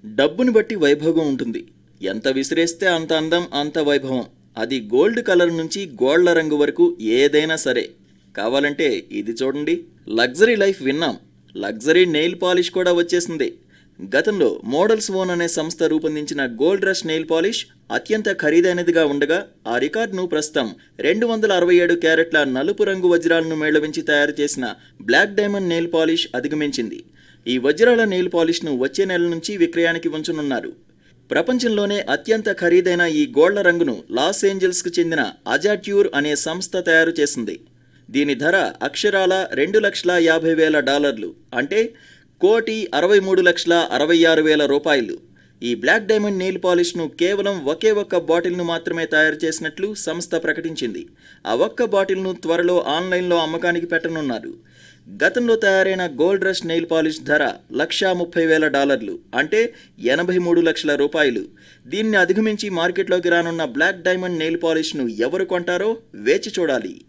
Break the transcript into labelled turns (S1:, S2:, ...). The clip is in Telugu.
S1: డబ్బుని బట్టి వైభోగం ఉంటుంది. ఎంత విసిరేస్తే అంత అందం, అంత వైభవం. అది గోల్డ్ కలర్ నుంచి గోళ్ల రంగు వరకు ఏదైనా సరే. కావాలంటే ఇది చూడండి. లగ్జరీ లైఫ్ విన్నాం, లగ్జరీ నెయిల్ పాలిష్ కూడా వచ్చేసింది. గతంలో మోడల్స్ ఓన్ అనే సంస్థ రూపొందించిన గోల్డ్ రష్ నెయిల్ పాలిష్ అత్యంత ఖరీదైనదిగా ఉండగా ఆ రికార్డును ప్రస్తుతం 267 క్యారెట్ల నలుపు రంగు వజ్రాలను మేళవించి తయారు చేసిన బ్లాక్ డైమండ్ నెయిల్ పాలిష్ అధిగమించింది. ఈ వజ్రాల నెయిల్ పాలిష్ను వచ్చే నెల నుంచి విక్రయానికి ఉంచనున్నారు. ప్రపంచంలోనే అత్యంత ఖరీదైన ఈ గోళ్ల రంగును లాస్ ఏంజల్స్కు చెందిన అజాట్యూర్ అనే సంస్థ తయారు చేసింది. దీని ధర అక్షరాల $2,50,000, అంటే ₹1,63,66,000. ఈ బ్లాక్ డైమండ్ నెయిల్ పాలిష్ను కేవలం ఒకే ఒక్క బాటిల్ను మాత్రమే తయారు చేసినట్లు సంస్థ ప్రకటించింది. ఆ ఒక్క బాటిల్ను త్వరలో ఆన్లైన్లో అమ్మకానికి పెట్టనున్నారు. గతంలో తయారైన గోల్డ్ రష్ నెయిల్ పాలిష్ ధర $1,30,000, అంటే $83 లక్షలు. దీన్ని అధిగమించి మార్కెట్లోకి రానున్న బ్లాక్ డైమండ్ నెయిల్ పాలిష్ను ఎవరు కొంటారో వేచి చూడాలి.